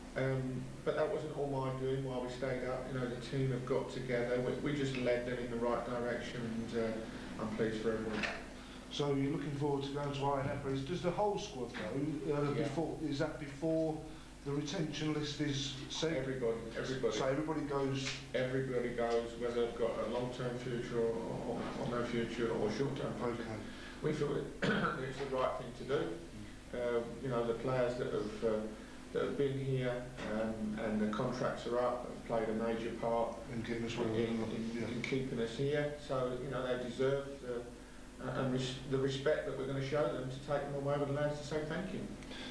Um, but that wasn't all my doing while we stayed up. You know, the team have got together. We, we just led them in the right direction, and uh, I'm pleased for everyone. So you're looking forward to going to Iron Emperors. Does the whole squad go? Uh, Yeah. Before is that before the retention list is set? Everybody, everybody. So everybody goes. Everybody goes, whether they've got a long-term future or, or, or no future or short-term future. Okay. We feel it, it's the right thing to do. Uh, you know, the players that have uh, that have been here um, and the contracts are up have played a major part in keeping us, in, in, in, in keeping us here. So you know they deserve the uh, and res the respect that we're going to show them to take them away with the lads to say thank you.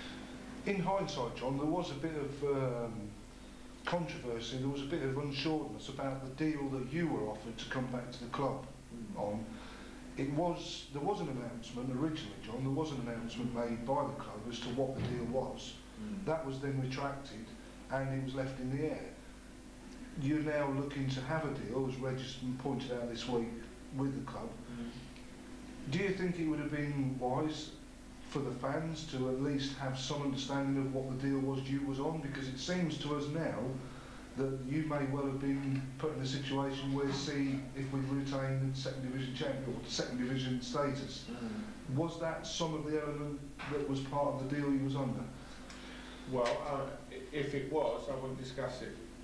In hindsight, John, there was a bit of um, controversy. There was a bit of unsureness about the deal that you were offered to come back to the club mm. on. It was there was an announcement originally, John. There was an announcement made by the club as to what the deal was. Mm. That was then retracted, and it was left in the air. You're now looking to have a deal, as Registon pointed out this week, with the club. Mm. Do you think it would have been wise for the fans to at least have some understanding of what the deal was you was on? Because it seems to us now that you may well have been put in a situation where, see, if we retain second division champion or second division status, mm. was that some of the element that was part of the deal you was under? Well, uh, if it was, I wouldn't discuss it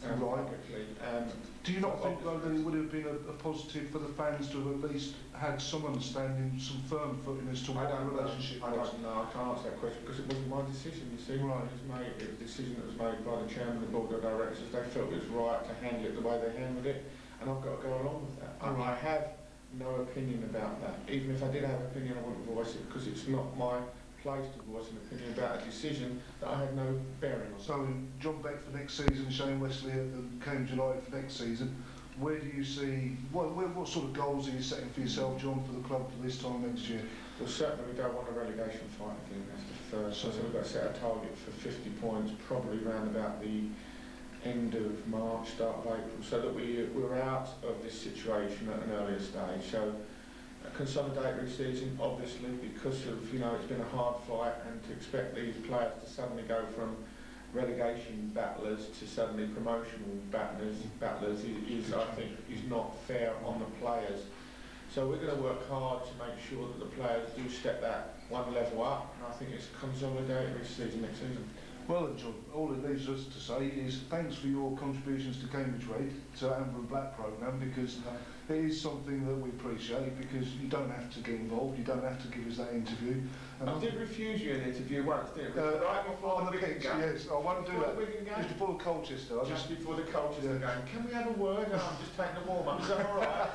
um, Right. publicly. Um, Do you not so think, though, that it would have been a, a positive for the fans to have at least had some understanding, some firm footing as to I what the don't know. relationship I was? don't know. I can't answer that question because it wasn't my decision. You see, right. It was made. It was a decision that was made by the chairman and the board of directors. They felt it was right to handle it the way they handled it, and I've got to go along with that. I, I have no opinion about that. Even if I did have an opinion, I wouldn't voice it because it's not my place to voice an opinion about a decision that I have no bearing on. So, John Beck for next season, Shane Wesley and Cambridge United for next season. Where do you see, what, what sort of goals are you setting for yourself, John, for the club for this time next year? Well, certainly we don't want a relegation fight again, that's the first. So, so we've got to set a target for fifty points, probably around about the end of March, start of April, so that we, we're out of this situation at an earlier stage. So, a consolidatory season, obviously, because of, you know, it's been a hard fight, and to expect these players to suddenly go from relegation battlers to suddenly promotional battlers, battlers is, is, I think, is not fair on the players. So we're going to work hard to make sure that the players do step that one level up, and I think it's a consolidatory season next season. Well, John, all it leaves us to say is thanks for your contributions to Cambridge Red, to Amber and Black programme, because it is something that we appreciate, because you don't have to get involved, you don't have to give us that interview. And I did refuse you an interview once, didn't I? Uh, right before on the the Wigan pitch, game. yes, I won't do Before that. the Wigan game? Just before Colchester. I Just just before the Colchester yeah. game. Can we have a word? Oh, I'm just taking a warm up. Is that all right?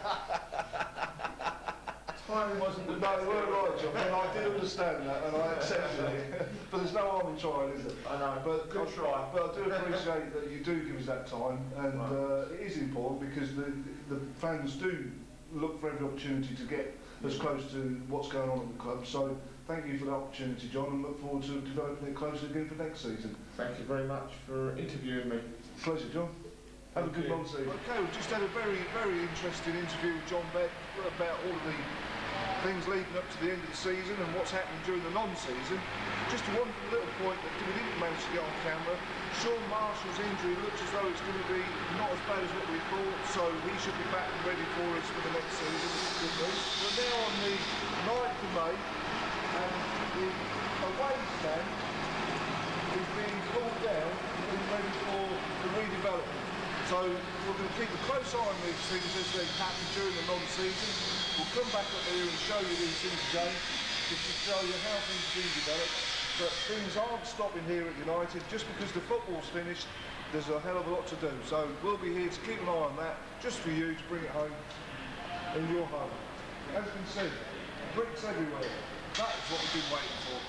Timing wasn't the No, you weren't right, John, and I did understand that, and I accepted it. But there's no harm in trying, is there? I know, but good try. But I do appreciate that you do give us that time, and Right. uh, it is important because the, the fans do look for every opportunity to get as close to what's going on at the club. So thank you for the opportunity, John, and look forward to developing it closer again for next season. Thank you very much for interviewing me. Pleasure, John. Have Thank a good you. non-season. Okay, we've just had a very, very interesting interview with John Beck about all of the things leading up to the end of the season and what's happening during the non-season. Just one little point that we didn't manage to get on camera. Sean Marshall's injury looks as though it's going to be not as bad as what we thought, so he should be back and ready for us for the next season, which is good news. We're now on the ninth of May, and the away stand is being pulled down and ready for the redevelopment. So we're going to keep a close eye on these things as they happen during the non-season. We'll come back up here and show you these things again, just to show you how things have been developed. But things aren't stopping here at United. Just because the football's finished, there's a hell of a lot to do. So we'll be here to keep an eye on that, just for you to bring it home in your home. As you can see, bricks everywhere. That is what we've been waiting for.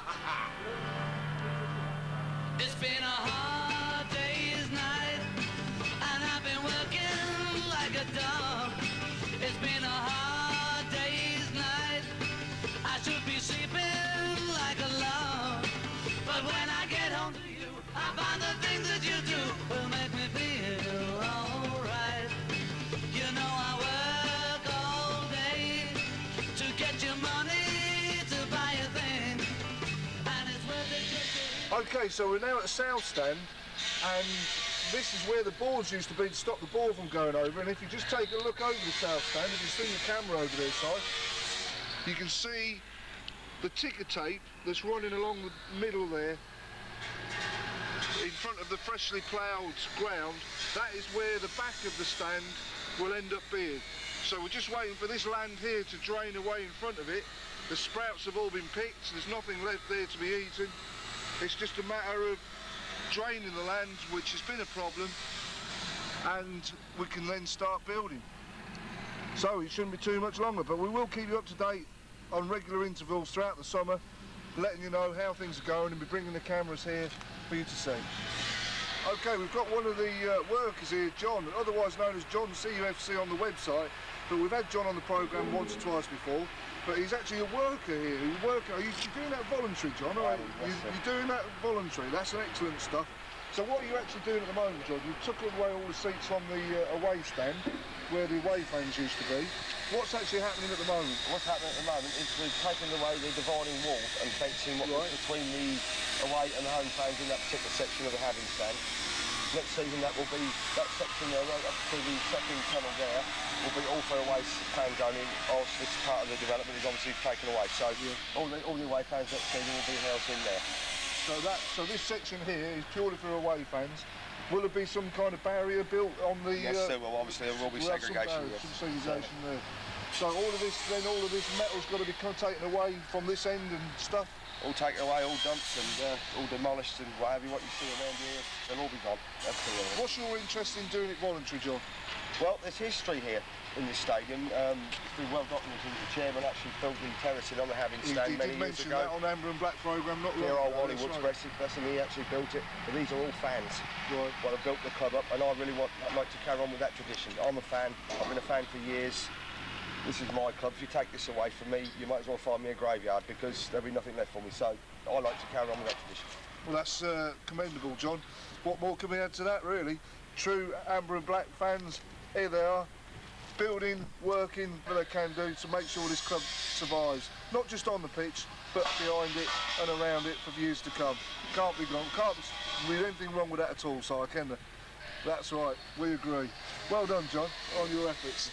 It's been a hard day's night, and I've been working like a dog. It's been a hard day's night, I should be sleeping like a log. But when I get home to you, I find the things that you do will make me feel alright. You know I work all day to get your money to buy a thing, and it's worth it just to... Okay, so we're now at the south stand, and this is where the boards used to be to stop the ball from going over. And if you just take a look over the south stand, if you see the camera over there side, you can see the ticker tape that's running along the middle there in front of the freshly ploughed ground. That is where the back of the stand will end up being. So we're just waiting for this land here to drain away in front of it. The sprouts have all been picked, there's nothing left there to be eaten. It's just a matter of draining the land, which has been a problem, and we can then start building. So it shouldn't be too much longer, but we will keep you up to date on regular intervals throughout the summer, letting you know how things are going, and be bringing the cameras here for you to see. Okay, we've got one of the uh, workers here, John, otherwise known as John C U F C on the website, but we've had John on the programme once or twice before. But he's actually a worker here. He's working. Are you doing that voluntary, John? Or you, you're doing that voluntary. That's excellent stuff. So what are you actually doing at the moment, John? You took away all the seats from the uh, away stand, where the away fans used to be. What's actually happening at the moment? What's happening at the moment is we've taken away the dividing wall and fencing what right. was between the away and the home fans in that particular section of the having stand. Next season that will be, that section there, right up to the second tunnel there, will be all for away fans only, whilst this part of the development is obviously taken away. So yeah. all, the, all the away fans next season will be housed in there. So that, so this section here is purely for away fans, Will there be some kind of barrier built on the... Yes, uh, there will. Obviously, there will be we'll have segregation. Some, barriers, Yes. some segregation there. So all of this, then all of this metal's got to be kind of taken away from this end and stuff? All taken away, all dumped and uh, all demolished and whatever what you see around here, they'll all be gone. That's the way. What's your interest in doing it voluntary, John? Well, there's history here in this stadium. Um, it's been well documented. The chairman actually built the terracing on the Having He, stand he many did years mention ago. that on Amber and Black programme not long Here ago. are Wally that's Woods right. Wrestling Wrestling, he actually built it. But these are all fans. Right. Well, I've built the club up and I really want, I'd like to carry on with that tradition. I'm a fan, I've been a fan for years. This is my club. If you take this away from me, you might as well find me a graveyard because there'll be nothing left for me. So I like to carry on with that tradition. Well, that's uh, commendable, John. What more can we add to that, really? True Amber and Black fans, here they are, building, working what they can do to make sure this club survives. Not just on the pitch, but behind it and around it for years to come. Can't be wrong, can't be anything wrong with that at all, Si, can there? That's right, we agree. Well done, John, on your efforts.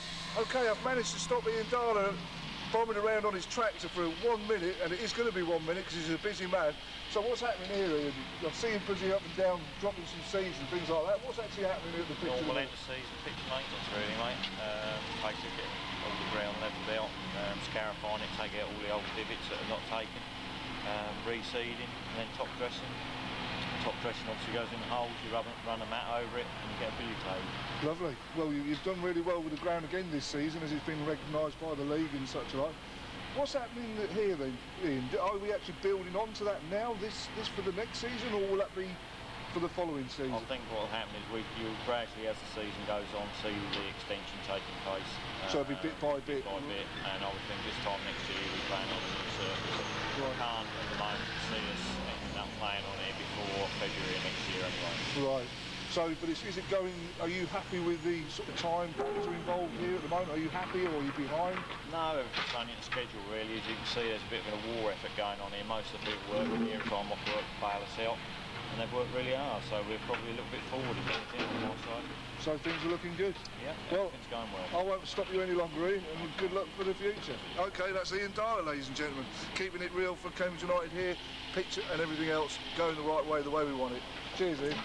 OK, I've managed to stop Ian Darler bombing around on his tractor for one minute, and it is going to be one minute because he's a busy man. So what's happening here, Ian? I've seen him busy up and down, dropping some seeds and things like that. What's actually happening at the pitch? Normal end of season pitch maintenance, really, mate. Um, basically getting all the ground leveled out, um, scarifying it, taking out all the old divots that are not taken, um, reseeding, and then top dressing. Top dressing obviously goes in the holes, you rub, run a mat over it and you get a billiard table. Lovely. Well, you, you've done really well with the ground again this season as it's been recognised by the league and such like. What's happening here then, Ian? Are we actually building onto that now, this this for the next season, or will that be for the following season? I think what will happen is we, you gradually, as the season goes on, see the extension taking place. So it'll be bit by bit? Bit by bit, and I would think this time next year we plan on the surface. Right. Can't at the moment see us ending up playing on it before February next year anyway. Right. So, but is, is it going, are you happy with the sort of time factor involved here at the moment? Are you happy or are you behind? No, everything's running the schedule really. As you can see, there's a bit of a war effort going on here. Most of the people working here time off work to bail us out, and they've worked really hard, so we're probably a little bit forward if anything on my side. So things are looking good? Yeah, well, everything's going well. I won't stop you any longer, Ian, and good luck for the future. OK, that's Ian Dyer, ladies and gentlemen. Keeping it real for Cambridge United here, pitch and everything else going the right way, the way we want it. Cheers, Ian.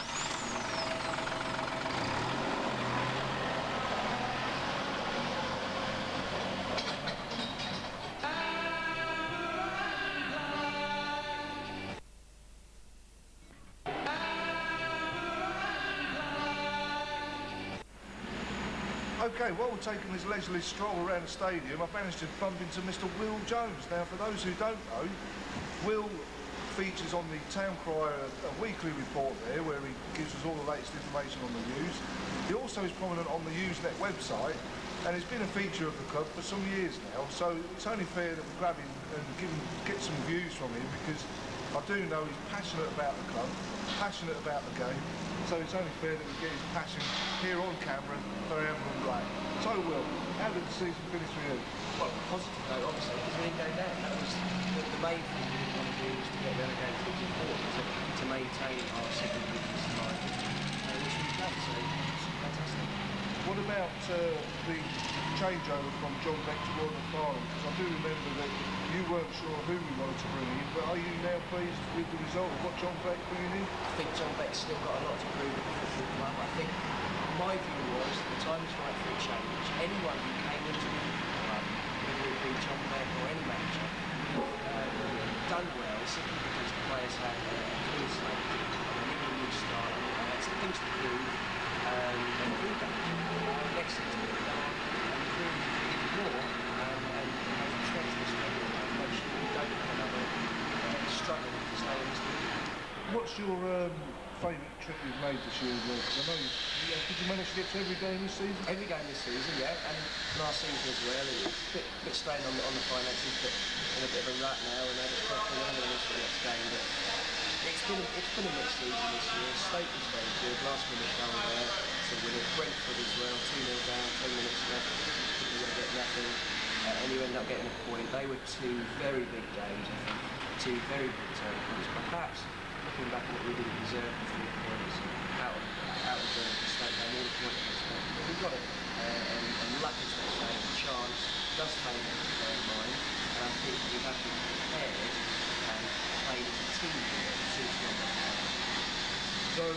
OK, while we're taking this leisurely stroll around the stadium, I've managed to bump into Mister Will Jones. Now, for those who don't know, Will features on the Town Crier a weekly report there where he gives us all the latest information on the news. He also is prominent on the Usenet website, and he's been a feature of the club for some years now, so it's only fair that we grab him and give him, get some views from him, because I do know he's passionate about the club, passionate about the game, so it's only fair that we get his passion here on camera for Amber and Black. So, Will, how did the season finish for you? Well, positive note, obviously, because we didn't go down. That was the, the main thing we didn't want to do was to get relegated. It was important to, to maintain our second division side, uh, which we've done, so it's fantastic. What about uh, the changeover from John Beck to Roy McFarlane? Because I do remember that you weren't sure who we wanted to bring in, but are you now pleased with the result of what John Beck bringing in? I think John Beck's still got a lot to prove at the football club. I think my view was the time is right for a change. Anyone who came into the football club, whether it be John Beck or any manager, would have uh, done well simply because the players had a uh, clean slate, a really new start, and had some things to prove, um, and prove that. Uh, next thing's going to go on and prove even more, um, and have a strength this way, and make sure we don't have another uh, struggle to stay in this league. What's your um, favourite trip you've made this year, Will? Because I know you, yeah, did you manage to get to every game this season? Every game this season, yeah, and last season as well. It was a bit, bit strained on the, on the finances, but in a bit of a rut now, and now it's got to learn this for the next game. But it's been a, it's been a mixed season this year. Stoke was very good, last minute goal there to win it. Brentford as well, two nil down, ten minutes left. You're going to get nothing, uh, and you end up getting a point. They were two very big games, I think. Two very big turning points. Perhaps looking back at it, we didn't deserve the three points out of out of the Stoke game, all the points against them. But we got it, uh, and, and lucky to say the chance does take their mind, and I think we have been prepared and played as a team here since one. So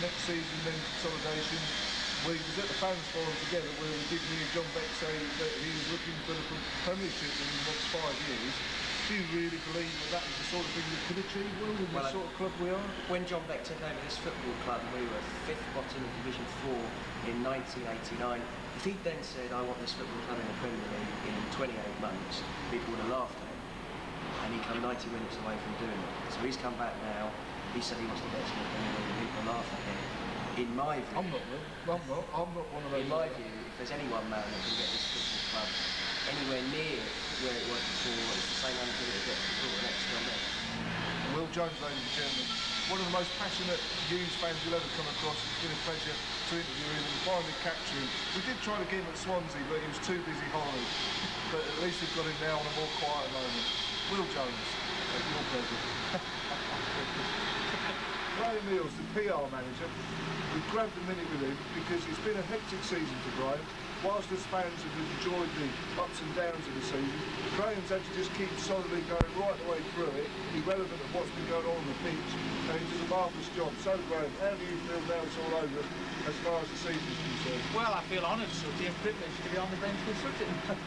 next season then consolidation. We was at the fans forum together where we did hear John Beck say that he was looking for the Premiership in the next five years. Do you really believe that that is the sort of thing we could achieve well with well, the sort of club we are? When John Beck took over this football club, we were fifth bottom of Division four in nineteen eighty-nine. If he'd then said, I want this football club in the Premier League in twenty-eight months, people would have laughed at him. And he came ninety minutes away from doing it. So he's come back now, he said he wants to get us in the Premier League, and people are laughing at him. In my view... I'm not, I'm not, I'm not one of those... In my view, if there's any one man that can get this football club anywhere near where it was before, it's the same man who's going to get the next John Beck. Will Jones, ladies and gentlemen, one of the most passionate Hughes fans you'll ever come across. It's been a pleasure to interview him and finally capture him. We did try to get him at Swansea, but he was too busy hollering. But at least we've got him now on a more quiet moment. Will Jones, at your pleasure. Graham Mills, the P R manager, we grabbed a minute with him because it's been a hectic season for Graham. Whilst as fans have enjoyed the ups and downs of the season, Graham's had to just keep solidly going right the way through it, irrelevant of what's been going on on the pitch, and he does a marvellous job. So Graham, how do you feel now it's all over as far as the season's concerned? Well, I feel honoured, Sooty, and privileged to be on the bench with Sooty.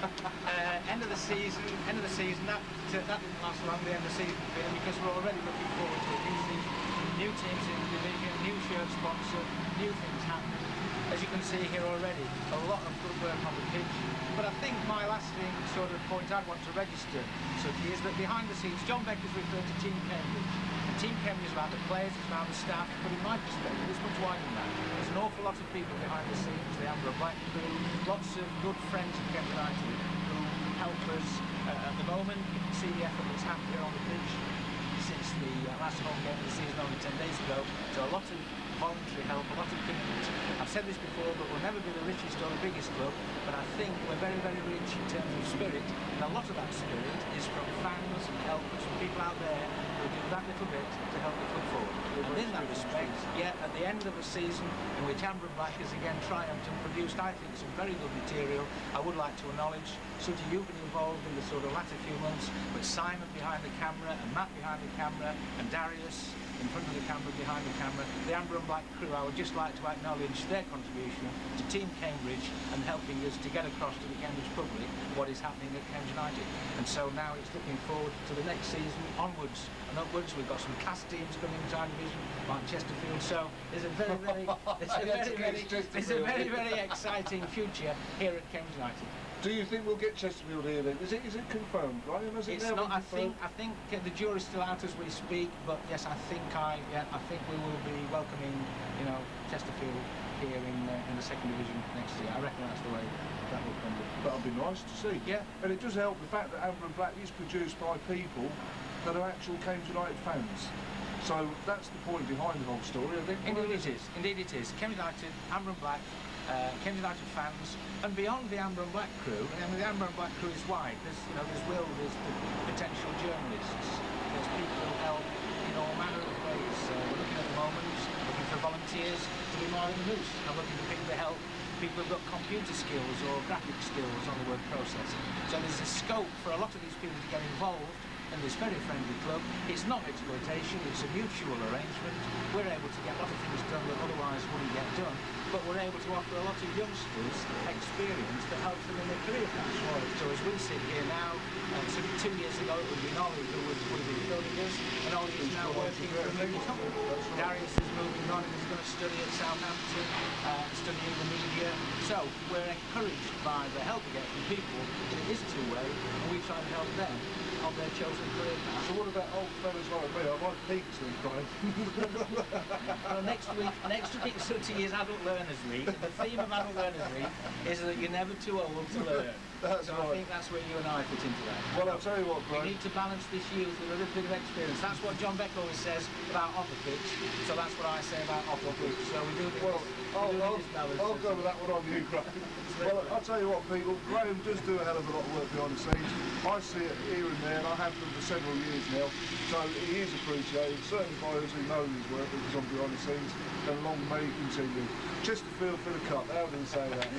uh, end of the season, end of the season, that, that didn't last long, the end of the season for him, because we're already looking forward to a new season, new teams in the division, new shirt sponsor, new things happening. As you can see here already, a lot of good work on the pitch. But I think my lasting sort of point I'd want to register, Sooty, is that behind the scenes, John Beck has referred to Team Cambridge. And Team Cambridge is about the players, it's about the staff, but in my perspective, it's much wider than that. There's an awful lot of people behind the scenes, the Amber Black crew, lots of good friends of Cambridge United who help us. Uh, at the moment, you can see the effort that's happened here on the pitch since the uh, last home game of the season only ten days ago. So a lot of voluntary help, a lot of commitment. I've said this before, but we'll never be the richest or the biggest club, but I think we're very, very rich in terms of spirit, and a lot of that spirit is from fans and helpers, from people out there who do that little bit to help the club forward. And in that respect, yeah, at the end of the season, in which Amber and Black has again triumphed and produced, I think, some very good material, I would like to acknowledge, Sooty, you've been involved in the sort of latter few months, with Simon behind the camera, and Matt behind the camera, and Darius in front of the camera, behind the camera, the Amber and Black crew. I would just like to acknowledge their contribution to Team Cambridge and helping us to get across to the Cambridge public what is happening at Cambridge United. And so now it's looking forward to the next season, onwards and upwards. We've got some class teams coming into our division, like Chesterfield. So there's a very, very, there's a very, very, there's a very, very exciting future here at Cambridge United. Do you think we'll get Chesterfield here then? Is it is it confirmed, Graham? Has it it's now not. been I think. I think uh, the jury's still out as we speak. But yes, I think I. Yeah, I think we will be welcoming, you know, Chesterfield here in uh, in the second division next year. I reckon that's the way that will come. That'll be nice to see. Yeah. And it does help the fact that Amber and Black is produced by people that are actual Cambridge United fans. So that's the point behind the whole story, I think. Indeed it is. Indeed it is. Cambridge United, Amber and Black. Uh, Cambridge United fans, and beyond the Amber and Black crew, I mean, the Amber and Black crew is wide. There's, you know, there's Will, there's the potential journalists, there's people who help in all manner of ways. Uh, we're looking at the moment, looking for volunteers to be more in the loose. I'm looking for people to help people who've got computer skills or graphic skills on the word processing. So there's a scope for a lot of these people to get involved in this very friendly club. It's not exploitation, it's a mutual arrangement. We're able to get a lot of things done that otherwise wouldn't get done, but we're able to offer a lot of youngsters experience that helps them in their career path. So as we sit here now, uh, so two years ago it would be Ollie who would, would have been building us, and Ollie is now working for a movie company. Darius is moving on and is going to study at Southampton, uh, studying the media. So we're encouraged by the help we get from people, and it is two-way, and we try to help them on their chosen career path. So what about old fellas like me? I might peak soon, Brian. Well, next week, next week, Sooty is Adult Learners Week. The theme of Adult Learners Week is that you're never too old to learn. That's so right. I think that's where you and I fit into that. Well, I'll tell you what, Brian. We need to balance this youth with a little bit of experience. That's what John Beck always says about off the pitch. So that's what I say about off the pitch. So we do. Well, I'll, do I'll, I'll go with that one on you, Graham. Well, I'll tell you what, people. Graham does do a hell of a lot of work behind the scenes. I see it here and there, and I have done for several years now. So he is appreciated, certainly by those who know his work that he's on behind the scenes, and long may he continue. Chesterfield for the cup. How do you say that?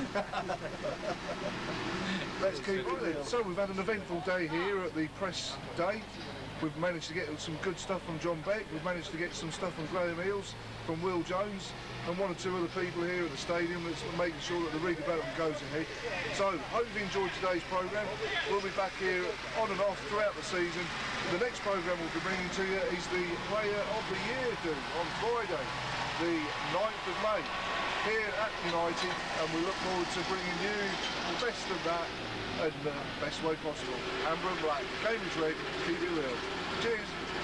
Let's keep it. So we've had an eventful day here at the press day. We've managed to get some good stuff from John Beck. We've managed to get some stuff from Graham Eels, from Will Jones, and one or two other people here at the stadium that's making sure that the redevelopment goes ahead. So, hope you enjoyed today's programme. We'll be back here on and off throughout the season. The next programme we'll be bringing to you is the Player of the Year due on Friday, the ninth of May, here at United, and we look forward to bringing you the best of that in the best way possible. Amber and Black, Cambridge Red, keep it real. Cheers.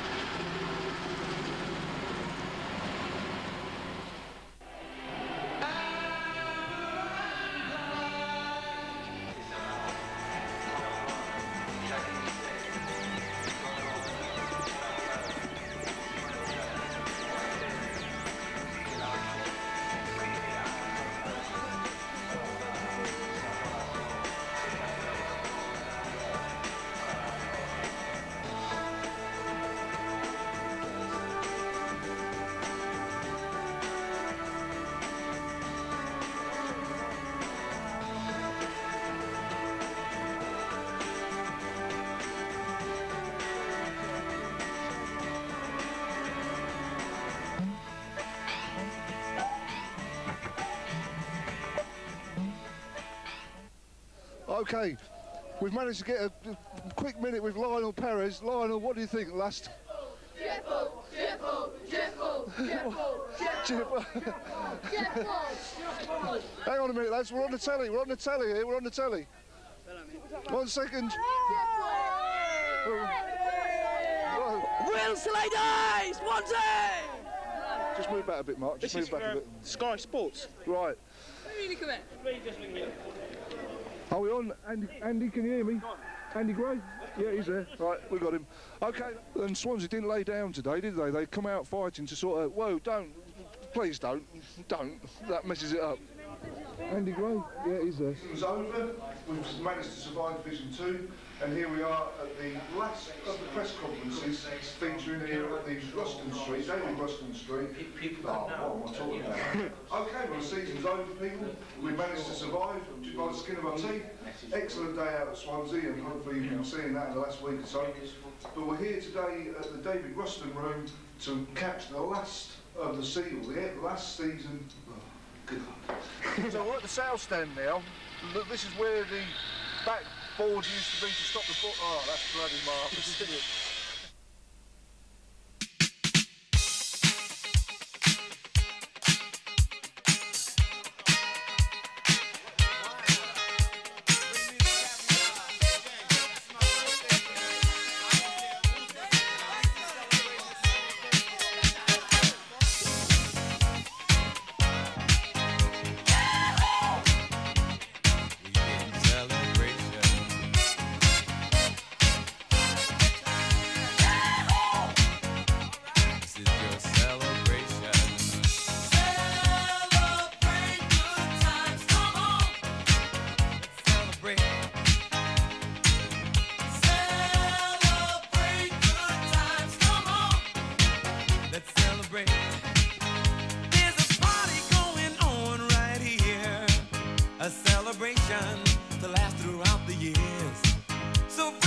Okay, we've managed to get a quick minute with Lionel Perez. Lionel, what do you think last? Jippo, Jippo, Jippo, Jippo, Jippo. Hang on a minute, lads, we're on the telly, we're on the telly here, we're on the telly. One second. Will Slade Swansea! Just move back a bit, Mark, just this move is back for, a bit. uh, Sky Sports. Right. Really come in. Are we on? Andy, Andy, can you hear me? Andy Gray? Yeah, he's there. Right, we got him. Okay, and Swansea didn't lay down today, did they? They come out fighting to sort of, whoa, don't, please don't, don't. That messes it up. Andy Gray? Yeah, he's there. It was over. We've managed to survive Division two, and here we are at the last of the press conferences featuring here at the Ruskin Street, David Ruskin Street. Oh, what am I talking about? Okay, well, the season's over, people. We managed to survive by the skin of our teeth. Excellent day out at Swansea, and hopefully you've been seeing that in the last week or so. But we're here today at the David Ruskin Room to catch the last of the seal, the last season. Oh, good. So we're at the south stand now. Look, this is where the backboard used to be to stop the ball. Oh, that's bloody marvellous, isn't it? A celebration to last throughout the years. So